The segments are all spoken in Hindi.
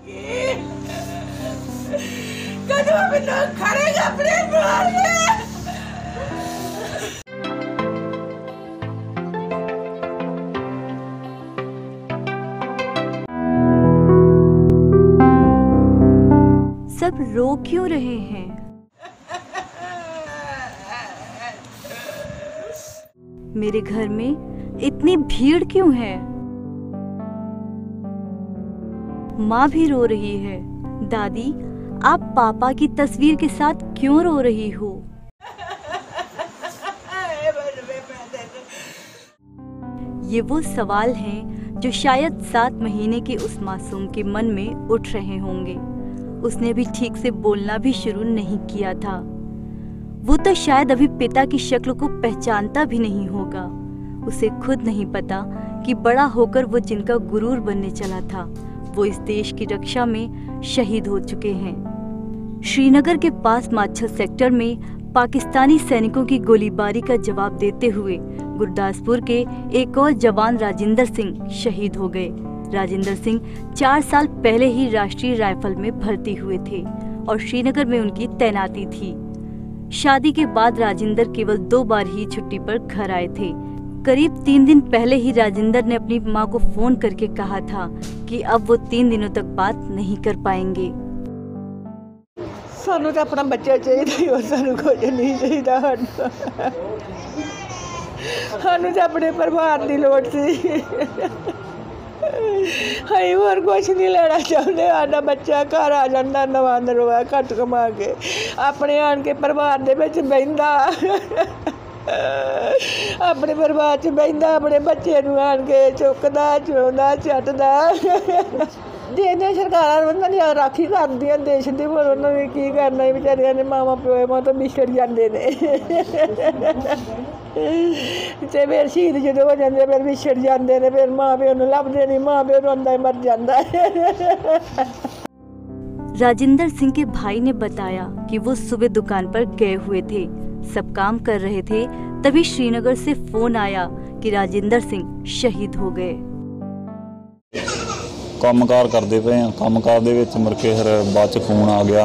कदम में ना खड़ेगा अपने बाहर में। सब रो क्यों रहे हैं? मेरे घर में इतनी भीड़ क्यों है? माँ भी रो रही है। दादी, आप पापा की तस्वीर के साथ क्यों रो रही हो? ये वो सवाल हैं जो शायद 7 महीने के उस मासूम के मन में उठ रहे होंगे। उसने भी ठीक से बोलना भी शुरू नहीं किया था। वो तो शायद अभी पिता की शक्ल को पहचानता भी नहीं होगा। उसे खुद नहीं पता कि बड़ा होकर वो जिनका गुरूर बनने चला था, वो इस देश की रक्षा में शहीद हो चुके हैं। श्रीनगर के पास माछल सेक्टर में पाकिस्तानी सैनिकों की गोलीबारी का जवाब देते हुए गुरदासपुर के एक और जवान राजिंदर सिंह शहीद हो गए। राजिंदर सिंह 4 साल पहले ही राष्ट्रीय राइफल में भर्ती हुए थे और श्रीनगर में उनकी तैनाती थी। शादी के बाद राजिंदर केवल 2 बार ही छुट्टी पर घर आए थे। करीब 3 दिन पहले ही राजिंदर ने अपनी मां को फोन करके कहा था कि अब वो 3 दिनों तक बात नहीं कर पाएंगे। सानू तो अपना बच्चा चाहिए और सानू कुछ नहीं चाहिए। सानू तो अपने परिवार की लोड़ सी। ਅਸੀਂ ਹੋਰ ਕੁਛ नहीं लेना चाहते। साडा बच्चा घर आ जाता नवा नरवा घट कमा के अपने आन के परिवार दे विच बहिंदा, अपने परिवार च बहिंदा, अपने बच्चे नूं आन के चुकदा चुंदा चटदा। जे सरकारां उन्हां दी राखी करदियां देश दी, पर उन्हां ने की करना, बेचारियां ने मावां प्यो मां तो बिछड़ जांदे ने। ते फिर शहीद जो हो जाते फिर विछड़ जाते हैं, फिर माँ प्यो नूं लभदे नहीं, माँ प्यो रोंदा मर जाता है। राजिंदर सिंह के भाई ने बताया कि वो सुबह दुकान पर गए हुए थे, सब काम कर रहे थे, तभी श्रीनगर से फोन आया कि राजिंदर सिंह शहीद हो गए। ਕੰਮਕਾਰ ਕਰਦੇ ਪਏ ਆ, ਕੰਮਕਾਰ ਦੇ ਵਿੱਚ ਮੁੜ ਕੇ ਫਿਰ ਬਾਅਦ ਚ ਫੋਨ ਆ ਗਿਆ।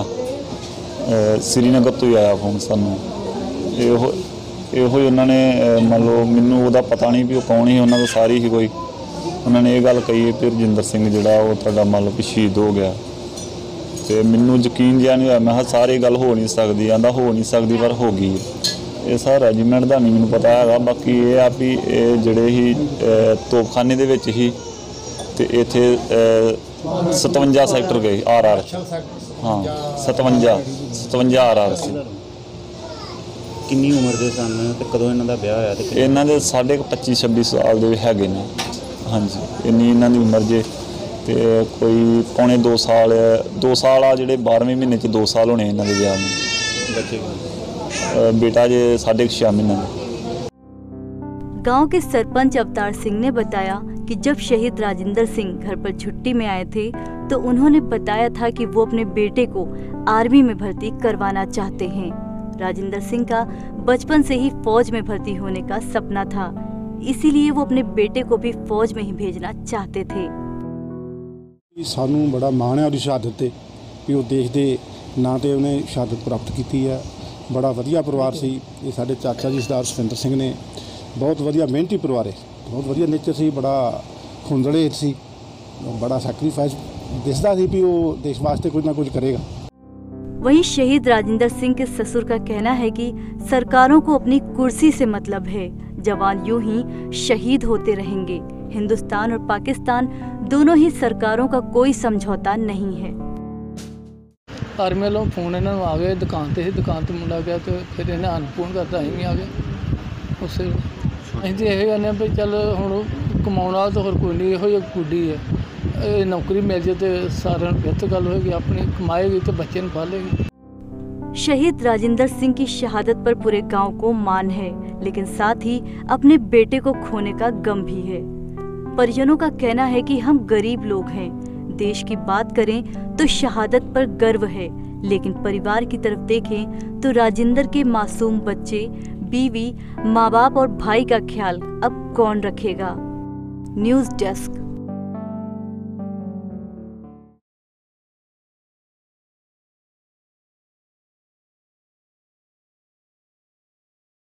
श्रीनगर ਤੋਂ ਹੀ ਆਇਆ ਫੋਨ ਸਾਨੂੰ। ਇਹੋ ਹੀ ਉਹਨਾਂ ਨੇ ਮੰਨ ਲਓ ਮੈਨੂੰ ਉਹਦਾ ਪਤਾ ਨਹੀਂ ਵੀ ਉਹ ਕੌਣ ਸੀ, ਉਹਨਾਂ ਦਾ ਸਾਰੀ ਹੀ ਕੋਈ ਉਹਨਾਂ ਨੇ ਇਹ ਗੱਲ ਕਹੀ ਕਿ ਰਜਿੰਦਰ ਸਿੰਘ ਜਿਹੜਾ ਉਹ ਤੁਹਾਡਾ ਮੰਨ ਲਓ ਸ਼ਹੀਦ ਹੋ ਗਿਆ। ਤੇ ਮੈਨੂੰ ਯਕੀਨ ਜਿਹਾ ਨਹੀਂ ਹੋਇਆ। ਮੈਂ ਕਿਹਾ ਸਾਰੀ ਗੱਲ ਹੋ ਨਹੀਂ ਸਕਦੀ, ਆਂਦਾ ਹੋ ਨਹੀਂ ਸਕਦੀ ਪਰ ਹੋ ਗਈ। ਇਹ ਸਾਰਾ ਰੈਜੀਮੈਂਟ ਦਾ ਨਹੀਂ ਮੈਨੂੰ ਪਤਾ ਹੈਗਾ। ਬਾਕੀ ਇਹ ਆ ਵੀ ਇਹ ਜਿਹੜੇ ਹੀ ਤੋਪਖਾਨੇ ਦੇ ਵਿੱਚ ਹੀ ਤੇ ਇੱਥੇ 57 ਸੈਕਟਰ ਗਏ RR। हाँ 57 RR ਸੀ। किन्नी उम्र के सन ते कदों इन्हां दा ब्याह होया? ते इन्हां दे 25-26 साल दे हैगे ने। हाँ जी, इन्नी इन्हां दी उम्र जे ते कोई पौने 2 साल आ जिहड़े 12वें महीने च 2 साल होने इन्हां दे ब्याह नूं। बच्चे बेटा जे 6.5 महीने दा। गांव के सरपंच अवतार सिंह ने बताया कि जब शहीद राजिंदर सिंह घर पर छुट्टी में आए थे तो उन्होंने बताया था कि वो अपने बेटे को आर्मी में भर्ती करवाना चाहते हैं। राजिंदर सिंह का बचपन से ही फौज में भर्ती होने का सपना था, इसीलिए वो अपने बेटे को भी फौज में ही भेजना चाहते थे। सानू बड़ा माण है उसकी शहादत ते कि वो देश के नां ते उन्हें शहादत प्राप्त की है। बड़ा वधिया परिवार सी। ये साडे चाचा जी सरदार सुखविंदर सिंह ने बहुत वधिया मेहनती परिवार है, बहुत वधिया नेचर सी, बड़ा खुंदड़े सी, बड़ा सैक्रीफाइस दिसदा सी भी वो देश वास्ते कुछ ना कुछ करेगा। वहीं शहीद राजिंदर सिंह के ससुर का कहना है कि सरकारों को अपनी कुर्सी से मतलब है, जवान यूं ही शहीद होते रहेंगे। हिंदुस्तान और पाकिस्तान दोनों ही सरकारों का कोई समझौता नहीं है। आर्मी वालों फोन इन्होंने आ गए, दुकान ते मुंडा गया तो फिर इन्हें अनफोन करता अं भी आ गए। उस अं तो यही कहने भी चल हुण कमाने तो होर कोई नहीं, यो गुड्डी है, नौकरी मिल जाए तो सारे बेहतर गल होगी, अपनी कमाएगी तो बच्चे ने पालेगी। शहीद राजिंदर सिंह की शहादत पर पूरे गांव को मान है, लेकिन साथ ही अपने बेटे को खोने का गम भी है। परिजनों का कहना है कि हम गरीब लोग हैं, देश की बात करें तो शहादत पर गर्व है, लेकिन परिवार की तरफ देखें तो राजिंदर के मासूम बच्चे, बीवी, माँ बाप और भाई का ख्याल अब कौन रखेगा। News desk.